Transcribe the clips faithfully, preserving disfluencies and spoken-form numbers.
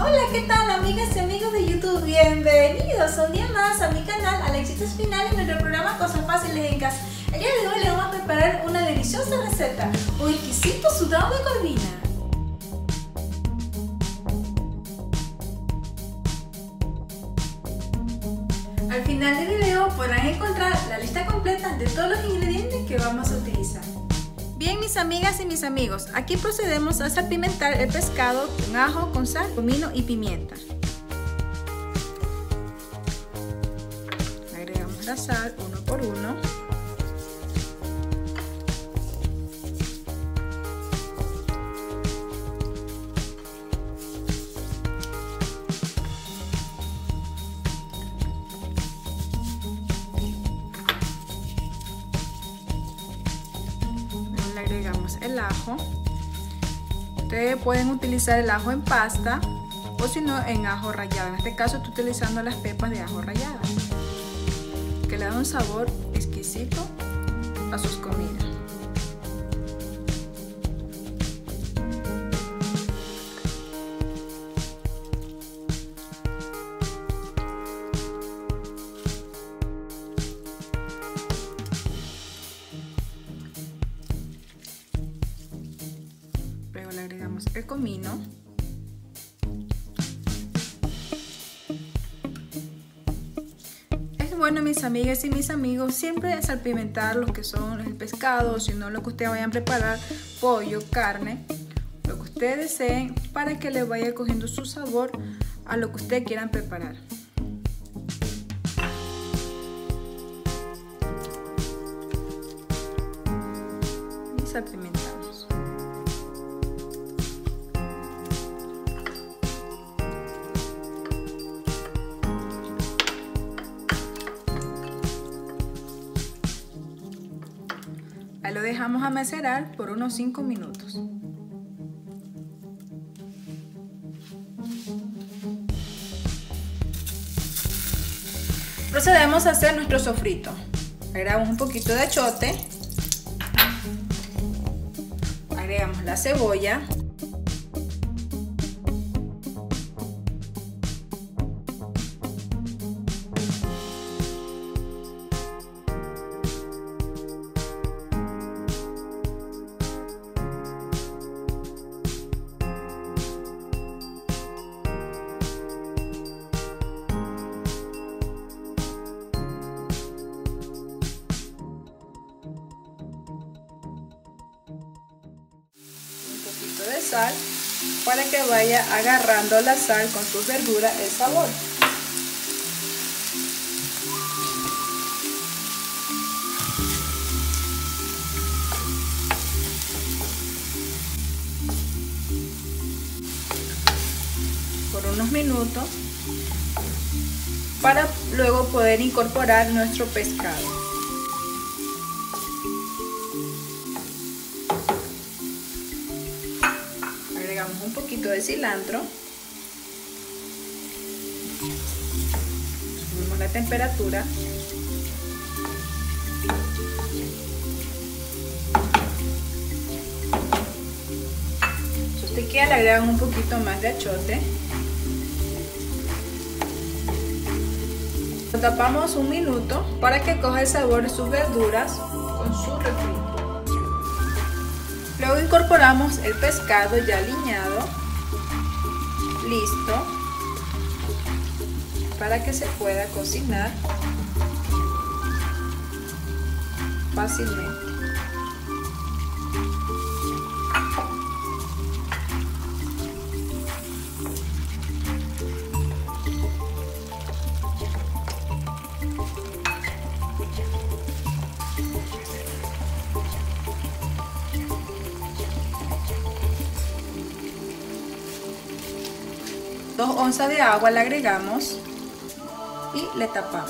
Hola, ¿qué tal amigas y amigos de YouTube? Bienvenidos un día más a mi canal Alexitos Final en nuestro programa Cosas Fáciles en Casa. El día de hoy les vamos a preparar una deliciosa receta, un exquisito sudado de corvina. Al final del video podrán encontrar la lista completa de todos los ingredientes que vamos a utilizar. Bien, mis amigas y mis amigos, aquí procedemos a salpimentar el pescado con ajo, con sal, comino y pimienta. Agregamos la sal uno por uno. Le agregamos el ajo. Ustedes pueden utilizar el ajo en pasta o si no en ajo rallado. En este caso estoy utilizando las pepas de ajo ralladas que le dan un sabor exquisito a sus comidas. Luego le agregamos el comino. Es bueno, mis amigas y mis amigos, siempre salpimentar lo que son el pescado, si no lo que ustedes vayan a preparar, pollo, carne, lo que ustedes deseen, para que le vaya cogiendo su sabor a lo que ustedes quieran preparar. Y salpimentamos. Ahí lo dejamos a macerar por unos cinco minutos. Procedemos a hacer nuestro sofrito. Agregamos un poquito de achiote. Agregamos la cebolla. De sal para que vaya agarrando la sal con sus verduras el sabor. Por unos minutos para luego poder incorporar nuestro pescado. Agregamos un poquito de cilantro, subimos la temperatura, si usted quiere le agregan un poquito más de achiote. Lo tapamos un minuto para que coja el sabor de sus verduras con su refrito. Luego incorporamos el pescado ya aliñado, listo, para que se pueda cocinar fácilmente. Dos onzas de agua le agregamos y le tapamos.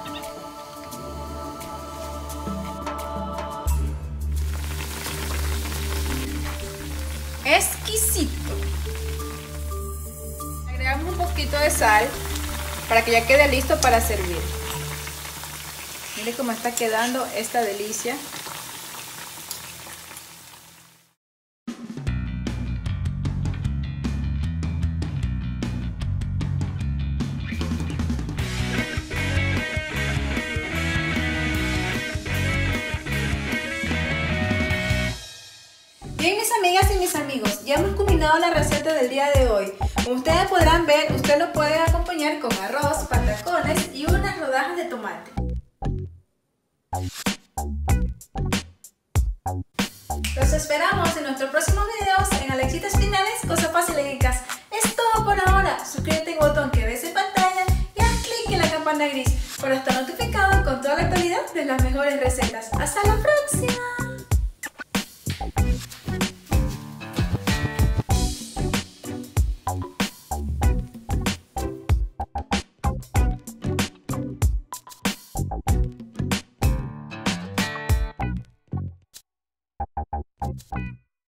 Exquisito. Agregamos un poquito de sal para que ya quede listo para servir. Miren cómo está quedando esta delicia. amigas y mis amigos, ya hemos culminado la receta del día de hoy. Como ustedes podrán ver, usted lo puede acompañar con arroz, patacones y unas rodajas de tomate. Los esperamos en nuestros próximos videos en Alexitas Finales, Cosas Fáciles en Casa. Es todo por ahora. Suscríbete en el botón que ves en pantalla y haz clic en la campana gris para estar notificado con toda la actualidad de las mejores recetas. ¡Hasta la próxima!